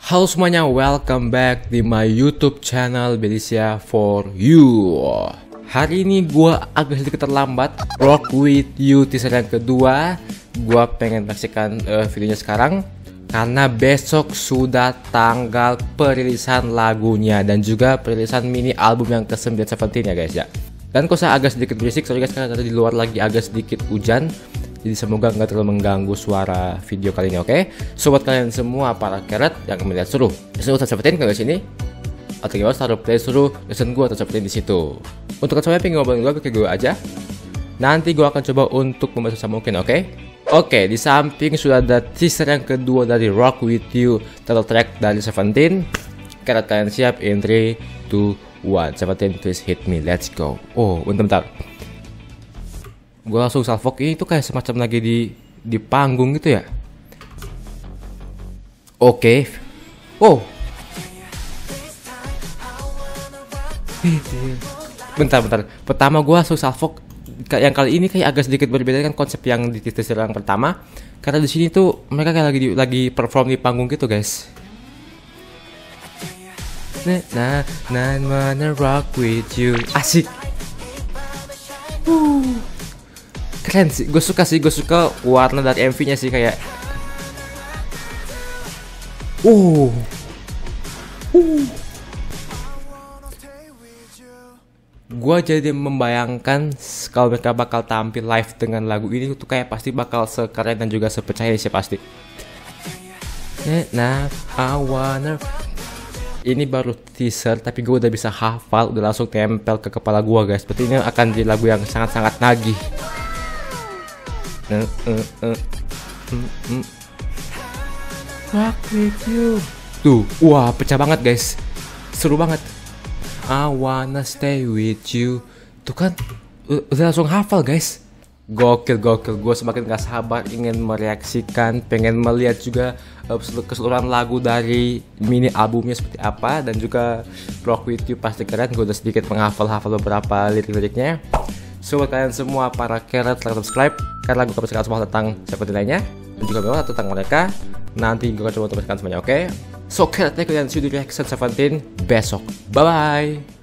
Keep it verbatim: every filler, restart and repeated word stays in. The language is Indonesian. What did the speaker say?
Halo semuanya, welcome back di my YouTube channel Belisia for You. Hari ini gue agak sedikit terlambat. Rock with You teaser yang kedua. Gue pengen saksikan uh, videonya sekarang karena besok sudah tanggal perilisan lagunya dan juga perilisan mini album yang ke sembilan Seventeen ya guys ya. Dan kok saya agak sedikit berisik, sorry guys karena tadi di luar lagi agak sedikit hujan. Jadi semoga nggak terlalu mengganggu suara video kali ini, oke? Okay? Sobat kalian semua para keret yang melihat suruh, listen Ustaz Seventeen ke sini atau gimana taruh play suruh listen gue atau Seventeen di situ. Untuk semuanya pengen ngobrol gue ke gue aja. Nanti gue akan coba untuk membantu sama mungkin, oke? Okay? Oke, okay, di samping sudah ada teaser yang kedua dari Rock with You, title track dari Seventeen. Keret kalian siap in three, two, one. Seventeen please hit me, let's go. Oh, bentar-bentar. Gue langsung salvok ini tuh kayak semacam lagi di di panggung gitu ya. Oke. Okay. Oh. Bentar bentar. Pertama gue langsung salvok. Yang kali ini kayak agak sedikit berbeda kan konsep yang di teaser yang pertama. Karena di sini tuh mereka kayak lagi di, lagi perform di panggung gitu guys. Nah, nah, nah, rock with you. Asik. Uh. Keren sih, gue suka sih, gue suka warna dari M V-nya sih kayak uh, uh. Gue jadi membayangkan kalau mereka bakal tampil live dengan lagu ini tuh kayak pasti bakal sekeren dan juga sepercaya sih pasti. Nah, I wanna. Ini baru teaser tapi gue udah bisa hafal, udah langsung tempel ke kepala gue guys. Berarti ini akan jadi lagu yang sangat-sangat nagih. Uh, uh, uh, uh, uh. Rock with you. Tuh, wah pecah banget guys. Seru banget. I wanna stay with you. Tuh kan, uh, udah langsung hafal guys. Gokil, gokil. Gue semakin gak sabar ingin mereaksikan, pengen melihat juga uh, keseluruhan lagu dari mini albumnya seperti apa. Dan juga Rock with You pasti keren. Gue udah sedikit menghafal-hafal beberapa lirik-liriknya. Sobat kalian semua para keret, like subscribe karena gue akan semua tentang seperti lainnya dan juga memang tentang mereka. Nanti gue akan coba untuk semuanya, oke? Okay? So keret, kalian see you di reaction Seventeen besok. Bye bye.